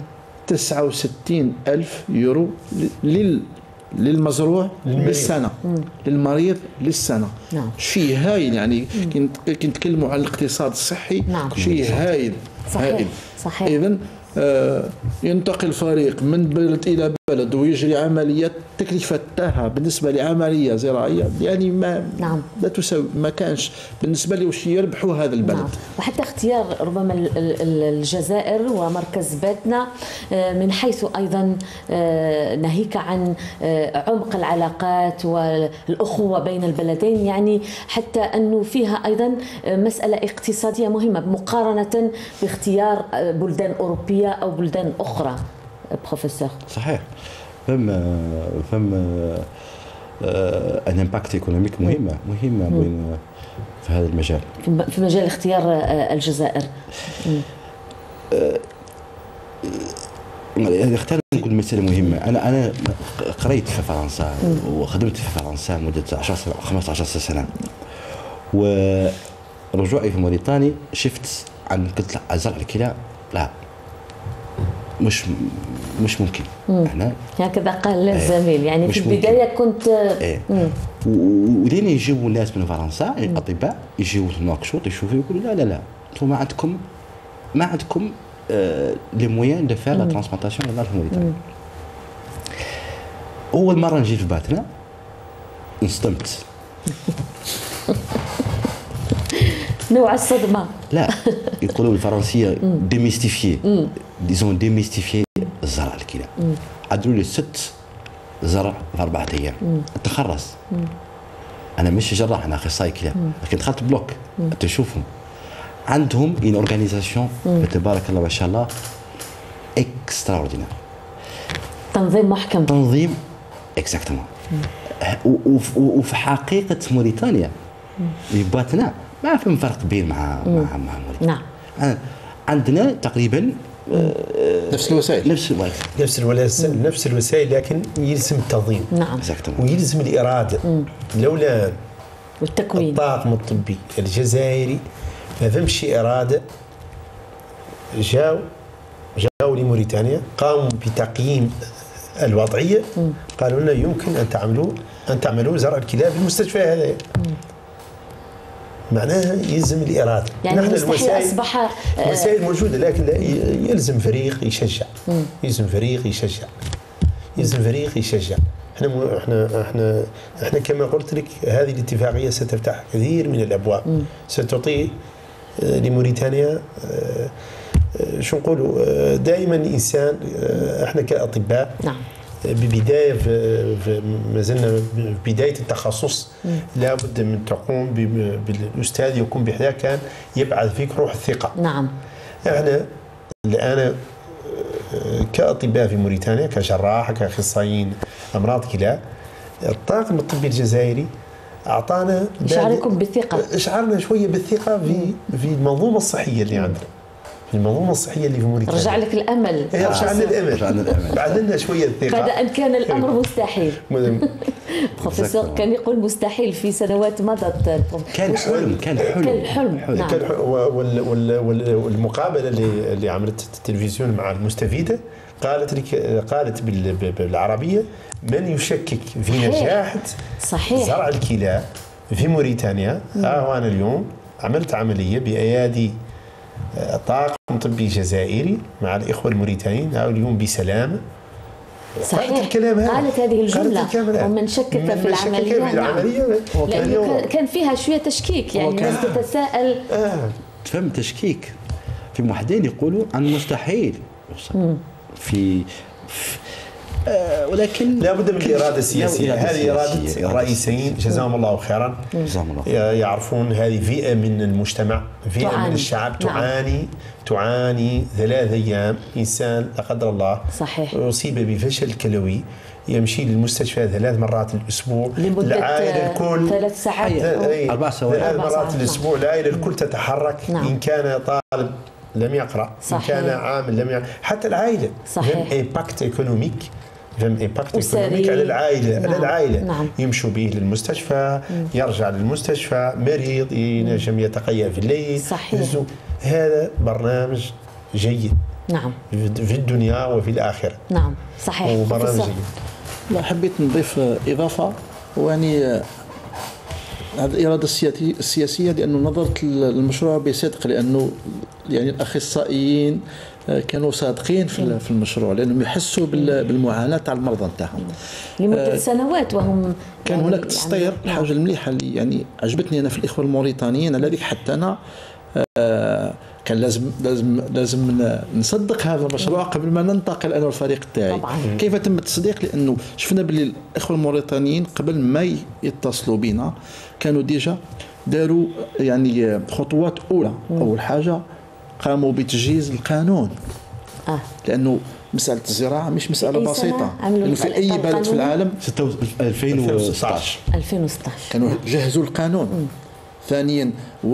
69,000 يورو للمزروع بالسنة، للمريض للسنة. شيء هايل. يعني كي نتكلموا على الاقتصاد الصحي شيء هايل. صحيح. إذن ينتقل فريق من بلد إلى بلد ويجري عمليات تكلفتها بالنسبة لعملية زراعية يعني لا تساوي، ما كانش بالنسبة لي وش يربحوا هذا البلد. وحتى اختيار ربما الجزائر ومركز باتنا من حيث أيضا ناهيك عن عمق العلاقات والأخوة بين البلدين، يعني حتى أنه فيها أيضا مسألة اقتصادية مهمة مقارنة باختيار بلدان أوروبية أو بلدان أخرى. بروفيسور صحيح، فم ان امباكت ايكونوميك مهمه في هذا المجال، في مجال اختيار الجزائر. اختار نقول مسألة مهمة. أنا قريت في فرنسا وخدمت في فرنسا مدة 15 سنة، ورجوعي في موريتانيا شفت قلت زرع الكلى لا مش ممكن. احنا هكذا قال الزميل. يعني في البدايه كنت ولين يجيبوا الناس من فرنسا الاطباء يجيوا نواكشوط يشوفوا يقولوا لا انتم ما عندكم لي مويان دو فير لا ترانسبلانتاسيون هنا في موريتانيا. اول مره نجي في باتنا انصدمت. نوع الصدمه. لا يقولوا الفرنسيه ديميستيفيي ديزون ديميستيفيي الزرع الكلى. عدلوا لي 6 زرع في 4 أيام. تخرص. انا مش جراح، انا اخصائي كلى، لكن دخلت بلوك تشوفهم عندهم ان اورغانيزاسيون تبارك الله ما شاء الله اكستراوردينير. تنظيم محكم. تنظيم اكزاكتومون. وفي حقيقه موريتانيا باتنا ما فهم فرق بين مع موريتانيا. نعم. عندنا تقريبا نفس الوسائل نفس الوسائل لكن يلزم التنظيم. نعم. ويلزم الإرادة. لولا والتكوين الطاقم الطبي الجزائري ما فهمش إرادة، جاوا لموريتانيا قاموا بتقييم الوضعية، قالوا لنا يمكن أن تعملوا زرع الكلى في المستشفى هذا. معناها يلزم الإرادة. يعني المستحيل أصبح الوسائل موجودة، لكن يلزم فريق يشجع. يلزم فريق يشجع. احنا كما قلت لك هذه الاتفاقية ستفتح كثير من الأبواب، ستعطي لموريتانيا شو نقولوا دائما الإنسان احنا كأطباء ببدايه ما زلنا في بدايه التخصص، لابد من تقوم بالاستاذ يكون بحذاه كان يبعث فيك روح الثقه. نعم. احنا الان كاطباء في موريتانيا، كجراح، كاخصائيين امراض كلى، الطاقم الطبي الجزائري اعطانا يشعركم بالثقه، اشعرنا شويه بالثقه في المنظومه الصحيه اللي عندنا، في المنظومه الصحيه اللي في موريتانيا. رجع لك الامل. رجع لنا الامل بعد لنا شويه الثقه بعد ان كان الامر مستحيل. بروفيسور كان يقول مستحيل في سنوات مضت. كان حلم. كان حلم. نعم. والمقابله اللي عملت التلفزيون مع المستفيده قالت بالعربيه: من يشكك في نجاح زرع الكلى في موريتانيا، وانا اليوم عملت عمليه بايادي طاقم طبي جزائري مع الاخوه الموريتانيين اليوم بسلامه. صحيح. قالت الكلام هذا، قالت هذه الجمله ومن شكك في العمليه. نعم. لأنه كان فيها شويه تشكيك، يعني الناس تتساءل. تفهم تشكيك في موحدين يقولوا عن مستحيل في ولكن لابد من الإرادة السياسية. هذه إرادة الرئيسين جزاهم الله خيرا، يعرفون هذه فئة من المجتمع، فئة من الشعب تعاني 3 أيام. إنسان لا قدر الله صحيح أصيب بفشل كلوي يمشي للمستشفى 3 مرات الأسبوع، العائلة الكل 3 ساعات 4 ساعات 3 مرات الأسبوع، العائلة الكل تتحرك. إن كان طالب لم يقرأ، إن كان عامل لم يقرأ، حتى العائلة فهم إمباكت إيكونوميك على العائلة. نعم. على العائلة. نعم. يمشوا به للمستشفى، يرجع للمستشفى مريض، ينجم يتقيأ في الليل. صحيح. هذا برنامج جيد. نعم. في الدنيا وفي الآخرة. نعم صحيح. وبرنامج جيد. لا، حبيت نضيف إضافة، ويعني هذه الإرادة السياسية، لأنه نظرت للمشروع بصدق، لأنه يعني الأخصائيين كانوا صادقين في المشروع، لأنهم يحسوا بالمعاناة تاع المرضى نتاعهم لمدة سنوات، وهم كان يعني هناك تسطير. الحاجة المليحة اللي يعني عجبتني أنا في الإخوة الموريتانيين على ذيك، حتى أنا كان لازم نصدق هذا المشروع قبل ما ننتقل انا والفريق تاعي. كيف تم التصديق؟ لانه شفنا باللي الاخوه الموريتانيين قبل ما يتصلوا بنا كانوا ديجا داروا يعني خطوات اولى. اول حاجه قاموا بتجهيز القانون، لانه مسألة الزراعة مش مسألة بسيطة، لأنه في أي بلد في العالم 2016 كانوا جهزوا القانون. ثانيا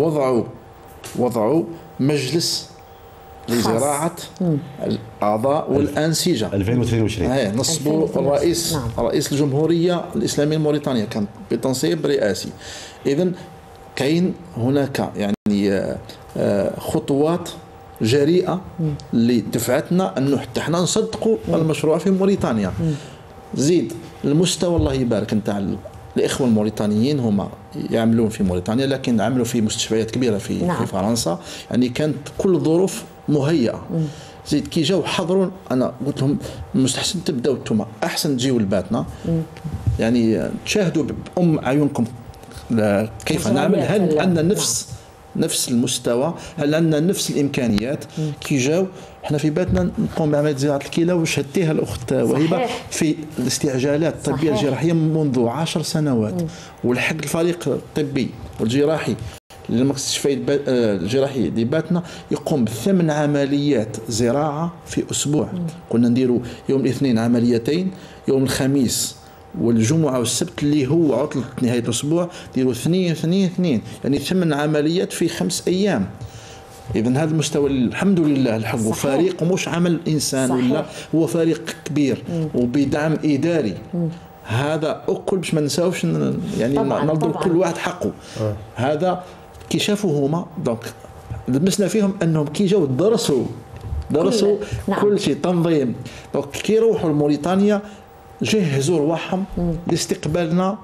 وضعوا مجلس لزراعة الأعضاء والأنسجة 2022. نصبوا الرئيس رئيس الجمهورية الإسلامية الموريتانية، كان بتنصيب رئاسي. إذن كاين هناك يعني خطوات جريئة اللي دفعتنا أنه حتى احنا نصدقوا المشروع في موريتانيا. زيد المستوى الله يبارك نتاع الإخوة الموريتانيين، هما يعملون في موريتانيا لكن عملوا في مستشفيات كبيرة في فرنسا، يعني كانت كل الظروف مهيئة. زيد كي جاو حضروا، أنا قلت لهم مستحسن تبداو انتم أحسن تجيو لباتنا، يعني تشاهدوا بأم عيونكم كيف نعمل، هل عندنا نفس المستوى، هل عندنا نفس الامكانيات. كي جاو احنا في باتنا نقوم بعمليه زراعه الكلى، وشهدتيها الاخت وهبه في الاستعجالات الطبيه الجراحيه منذ 10 سنوات، والحق الفريق الطبي والجراحي للمستشفى الجراحي اللي باتنا يقوم ب8 عمليات زراعه في اسبوع. كنا نديروا يوم الاثنين عمليتين، يوم الخميس والجمعة والسبت اللي هو عطلة نهاية الأسبوع ديروا 2 يعني 8 عمليات في 5 أيام. إذن هذا المستوى الحمد لله الحق فريق، ومش عمل إنسان ولا هو فريق كبير وبدعم إداري. هذا أكل باش ما نساوش يعني نرضوا كل واحد حقه. هذا كي شافوا هما دونك لمسنا فيهم أنهم كي جاوا درسوا كل شيء تنظيم. دونك كي يروحوا لموريتانيا جهزوا رواحهم لاستقبالنا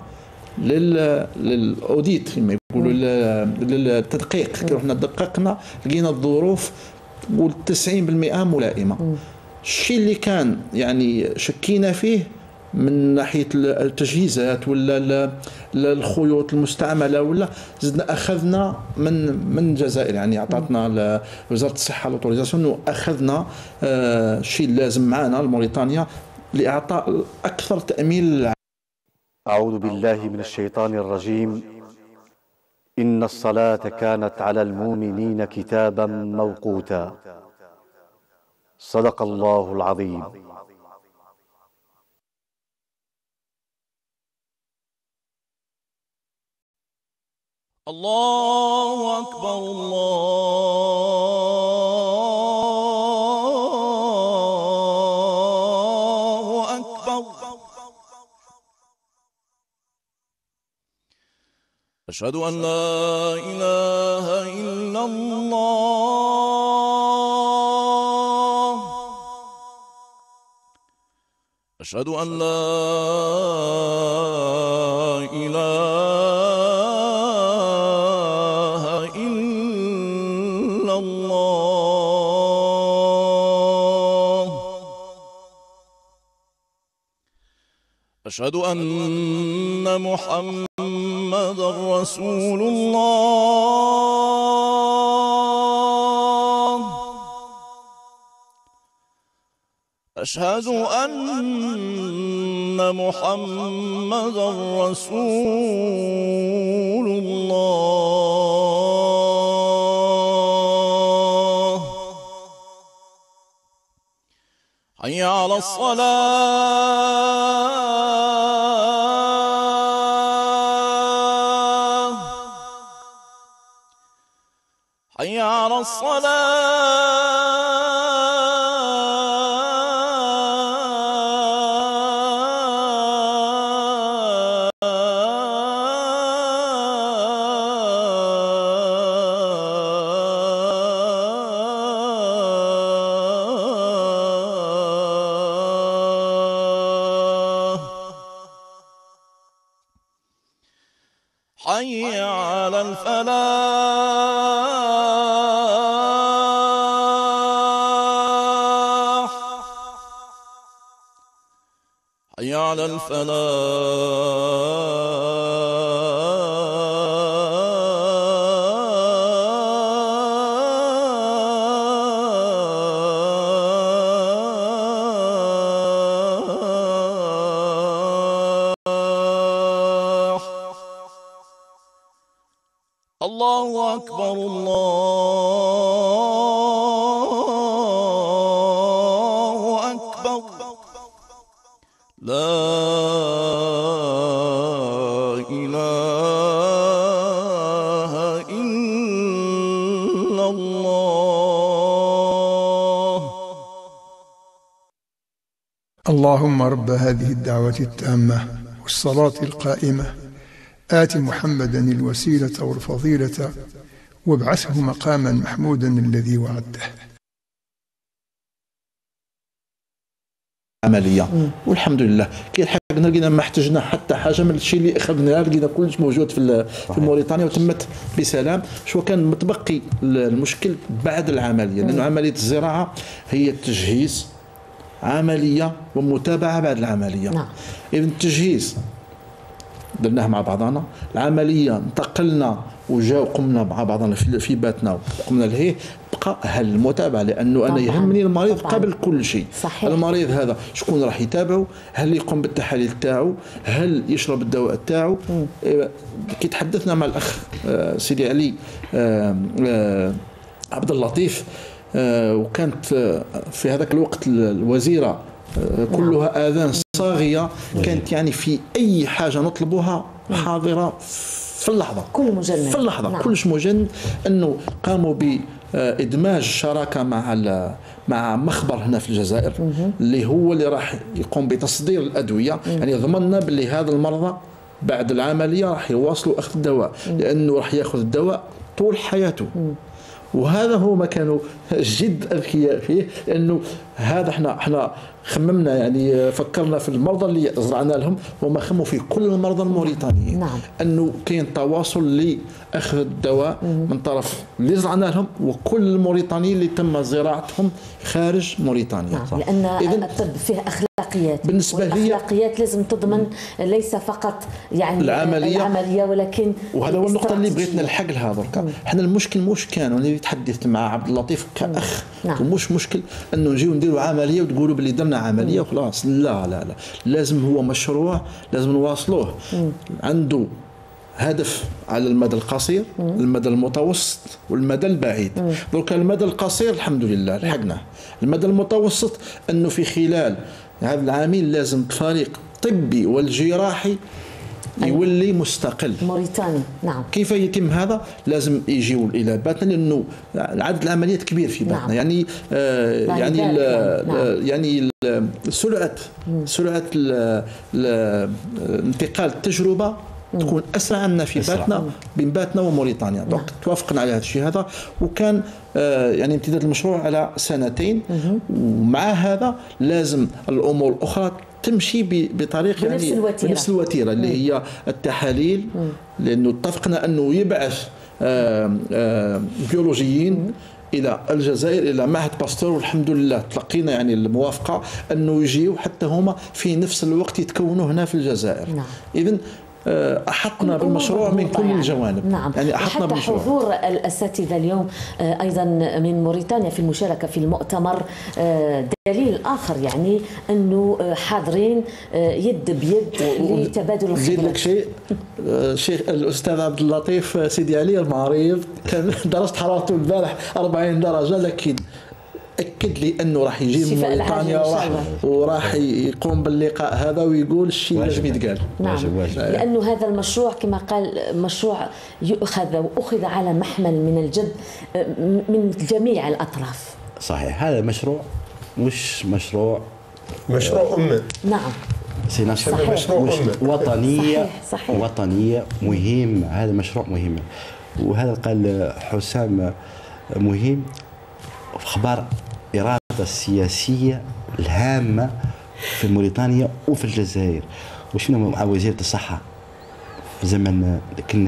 للاوديت كما يقولوا للتدقيق. كي رحنا دققنا لقينا الظروف قول 90% ملائمه. الشيء اللي كان يعني شكينا فيه من ناحيه التجهيزات ولا الخيوط المستعمله ولا زدنا اخذنا من الجزائر، يعني اعطتنا وزاره الصحه الاوتوريزاسيون واخذنا الشيء اللازم معنا لموريتانيا لإعطاء أكثر تأمين. أعوذ بالله من الشيطان الرجيم. إن الصلاة كانت على المؤمنين كتابا موقوتا. صدق الله العظيم. الله أكبر الله أكبر. أشهد أن لا إله إلا الله. أشهد أن لا إله إلا الله. أشهد أن محمدًا رسول الله. أشهد أن محمدًا رسول الله. حي على الصلاة. حي على الصلاة. حي على الفلاح. حي على الله أكبر الله أكبر. لا إله إلا الله. اللهم رب هذه الدعوة التامة والصلاة القائمة آت محمدا الوسيلة والفضيلة وابعثه مقاما محمودا الذي وعدته. عملية والحمد لله كي لحقنا لقينا ما احتجنا حتى حاجه من الشيء اللي اخذناه، لقينا كلش موجود في موريتانيا وتمت بسلام. شو كان متبقي المشكل بعد العمليه، لانه عمليه الزراعه هي التجهيز عمليه ومتابعه بعد العمليه. اذا التجهيز درناه مع بعضنا، العمليه انتقلنا وجاو قمنا مع بعضنا في باتنا وقمنا له، بقى هل المتابعه، لانه انا يهمني المريض قبل كل شيء. صحيح. المريض هذا شكون راح يتابعه، هل يقوم بالتحاليل تاعو، هل يشرب الدواء تاعو. كي تحدثنا مع الاخ سيدي علي عبد اللطيف، وكانت في هذاك الوقت الوزيره كلها آذان صاغية، كانت يعني في أي حاجة نطلبها حاضرة في اللحظة، كل مجند في اللحظة. كلش مجند. أنه قاموا بإدماج شراكة مع مخبر هنا في الجزائر اللي هو اللي راح يقوم بتصدير الأدوية. يعني ضمننا باللي هذا المرضى بعد العملية راح يواصلوا أخذ الدواء، لأنه راح يأخذ الدواء طول حياته. وهذا هو ما كانوا جد اذكياء فيه، لانه هذا احنا خممنا، يعني فكرنا في المرضى اللي زرعنا لهم، وما خموا في كل المرضى الموريتانيين. انه كاين تواصل لاخذ الدواء من طرف اللي زرعنا لهم وكل الموريتانيين اللي تم زراعتهم خارج موريتانيا. لان الطب فيه اخلاق الاخلاقيات. بالنسبه لي الاخلاقيات لازم تضمن ليس فقط يعني العمليه ولكن وهذا هو النقطه اللي بغيت نلحق لها دركا. حنا المشكل مش كان، وانا تحدثت مع عبد اللطيف كاخ، مش مشكل انه نجيو نديروا عمليه وتقولوا باللي درنا عمليه وخلاص. لا لا لا، لازم هو مشروع لازم نواصلوه، عنده هدف على المدى القصير، المدى المتوسط والمدى البعيد. دونك المدى القصير الحمد لله لحقناه. المدى المتوسط انه في خلال هذا العامين لازم الفريق الطبي والجراحي يولي مستقل موريتاني. نعم. كيف يتم هذا؟ لازم يجيوا الى باتنا، لانه عدد العمليات كبير في باتنا. نعم. يعني سرعه انتقال التجربه تكون اسرع عندنا في باتنا بين باتنا وموريتانيا. دونك توافقنا على هذا الشيء هذا، وكان يعني امتداد المشروع على 2 سنين. ومع هذا لازم الامور الاخرى تمشي بطريقه يعني بنفس الوتيره اللي هي التحاليل، لانه اتفقنا انه يبعث بيولوجيين الى الجزائر الى معهد باستور، والحمد لله تلقينا يعني الموافقه انه يجيو حتى هما في نفس الوقت يتكونوا هنا في الجزائر. اذن أحطنا بالمشروع من كل الجوانب. نعم. يعني أحطنا بالمشروع. حضور الأساتذة اليوم أيضا من موريتانيا في المشاركة في المؤتمر دليل آخر يعني أنه حاضرين يد بيد لتبادل الخبرات. زيد لك شيء، الشيخ الأستاذ عبد اللطيف سيدي علي المريض كان درجة حرارته البارح 40 درجة، لكن أكد لي أنه راح يجي من موريتانيا وراح يقوم باللقاء هذا ويقول الشيء لازم يتقال. نعم. لأنه هذا المشروع كما قال مشروع وأخذ على محمل من الجد من جميع الأطراف. صحيح. هذا مشروع مش مشروع أمة. نعم. مشروع وطنية. صحيح. وطنية مهم. هذا مشروع مهم، وهذا قال حسام مهم في اخبار الاراده السياسيه الهامه في موريتانيا وفي الجزائر. وشفنا مع وزيره الصحه في زمن، لكن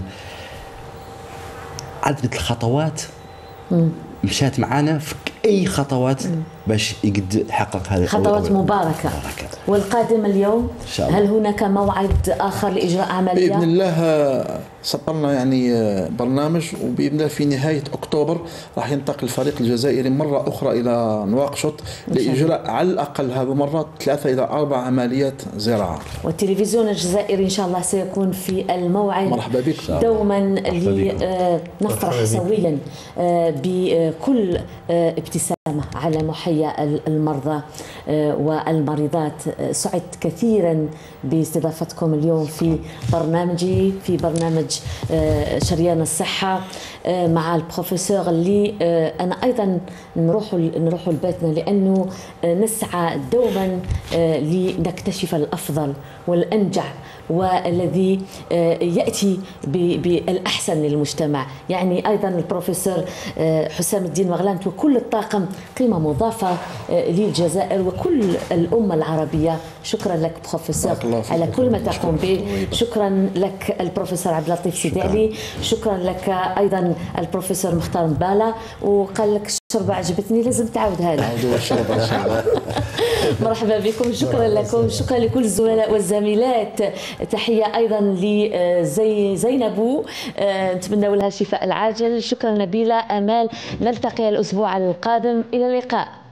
عدد الخطوات مشات معنا في اي خطوات باش يقد يحقق هذه خطوات مباركه. والقادم اليوم هل هناك موعد اخر لاجراء عمليه؟ باذن الله سطرنا يعني برنامج، وباذن الله في نهايه اكتوبر راح ينتقل الفريق الجزائري مره اخرى الى نواكشوط لاجراء على الاقل هذه المره 3 إلى 4 عمليات زراعه. والتلفزيون الجزائري ان شاء الله سيكون في الموعد. مرحبا بك دوما لنفرح سويا بكل ابتسامه على محيا المرضى والمريضات. سعدت كثيرا باستضافتكم اليوم في برنامجي، في برنامج شريان الصحة مع البروفيسور اللي أنا أيضا نروح لبيتنا، لأنه نسعى دوما لنكتشف الأفضل والأنجع والذي يأتي بالأحسن للمجتمع. يعني أيضا البروفيسور حسام الدين مغلانت وكل الطاقم قيمة مضافة للجزائر وكل الأمة العربية. شكرا لك بروفيسور على كل ما تقوم به. شكرا لك البروفيسور عبد اللطيف سيدي علي. شكرا لك أيضا البروفيسور مختار مبالة. وقال لك الشربة عجبتني لازم تعاود هذا. مرحبا بكم. شكرا لكم. شكرا لكل الزملاء والزميلات. تحية أيضا لزينب، نتمنى لها الشفاء العاجل. شكرا نبيلة. أمال، نلتقي الأسبوع القادم. إلى اللقاء.